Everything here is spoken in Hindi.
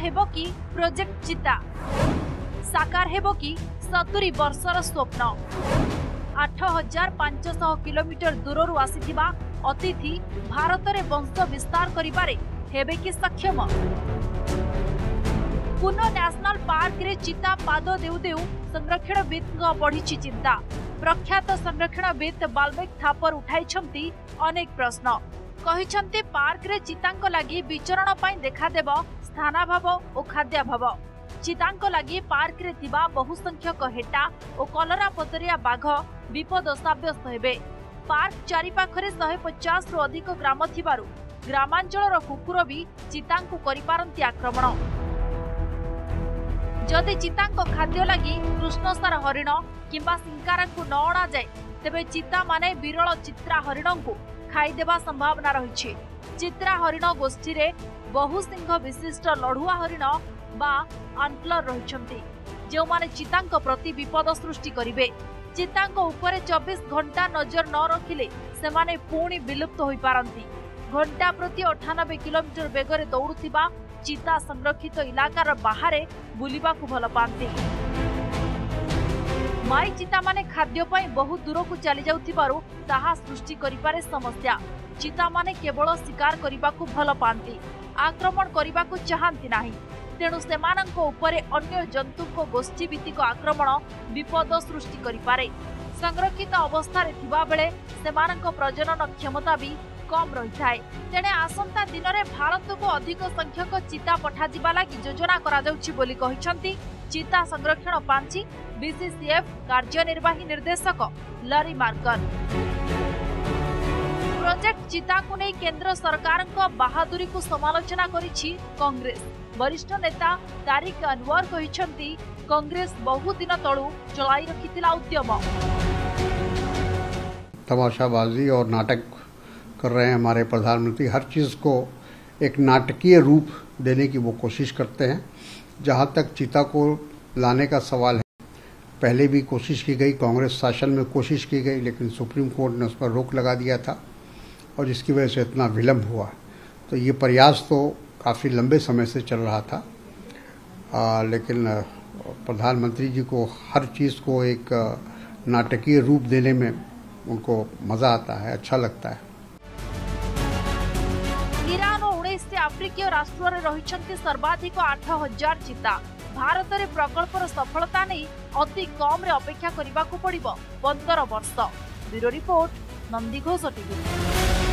हेबो कि प्रोजेक्ट चिता साकार हेबो कि 70 वर्षर स्वप्न 8500 किलोमीटर दूररू आसीथिबा अतिथि भारत रे वंश विस्तार करिबारे हेबे कि सक्षम कुनो नेशनल पार्क रे चिता पाद देउ देउ संरक्षणविद बढ़ी चिंता प्रख्यात संरक्षणविद बाल्मिक थापर उठाई अनेक प्रश्न कहिछन्ति पार्क रे चितांक लागि विचरण पाई देखा देब स्थानाभाव और खाद्याभाव चितांक लागि पार्क रे थिबा बहुसंख्यक हेटा और कलरापतरिया बाघ विपद साब्यस्त हेबे। पार्क चारिपाखरे 150 रु अधिक ग्राम थिबारु ग्रामांचलर कुकुर भी चितांकु करि पारंती आक्रमण जदि चितांक खाद्य लागि कृष्णसार हरिण किंबा सिंकारांकु न अणा जाए तेबे चिता माने विरल चित्रा हरिणंकु खाईदेवा संभावना रही। चित्रा हरिण गोष्ठी रे बहुसिंह विशिष्ट लढ़ुआ हरिण बा आंटलर रहिछन्ति जो माने चितांक प्रति विपद सृष्टि करिवे। चितांक उपरे 24 घंटा नजर न रखिले सेमाने पुणी विलुप्त होई पारंती। घंटा प्रति 98 किलोमीटर बेगरे दौड़ुथिबा चिता संरक्षित इलाकार बाहरे बुलिबाकु भल पांती। माई चिता माने खाद्य पाई बहु दूर को चली जाउथिबारु ताहा सृष्टि करिपारे समस्या। चिता माने केवल शिकार करिबाकु भल पांती आक्रमण करिबाकु चाहंती नाही तेणु सेमानंको उपरे अन्य जंतुको गोष्ठी भित्तिक आक्रमण विपद सृष्टि करिपारे। संरक्षित अवस्था रे थिबा बेले सेमानंको प्रजनन क्षमता भी कम रही थाए तेणे आसंता दिन में भारत को अधिक संख्यक चिता पठाजिबा लागि योजना करा जाउछि बोली कहिसंती चिता संरक्षण पांची बीसीसीएफ कार्यनिर्वाही निर्देशक लरी मार्कन। प्रोजेक्ट चिता को नहीं केंद्र सरकार बहादुरी को समालोचना करिछि कांग्रेस। वरिष्ठ नेता तारिक अनवर कहिसंती कांग्रेस बहु दिन तळु चलाई रखिथिला उद्यम। तमाशाबाजी और नाटक कर रहे हैं हमारे प्रधानमंत्री। हर चीज़ को एक नाटकीय रूप देने की वो कोशिश करते हैं। जहाँ तक चिता को लाने का सवाल है पहले भी कोशिश की गई, कांग्रेस शासन में कोशिश की गई लेकिन सुप्रीम कोर्ट ने उस पर रोक लगा दिया था और जिसकी वजह से इतना विलम्ब हुआ। तो ये प्रयास तो काफ़ी लंबे समय से चल रहा था लेकिन प्रधानमंत्री जी को हर चीज़ को एक नाटकीय रूप देने में उनको मज़ा आता है, अच्छा लगता है। ईरान और 19 आफ्रिकीय राष्ट्र रही सर्वाधिक 8000 चिता। भारत में प्रकल्पर सफलता नहीं अति कम रे अपेक्षा करने को पड़िबो 15 वर्ष। Bureau report, Nandighosh TV.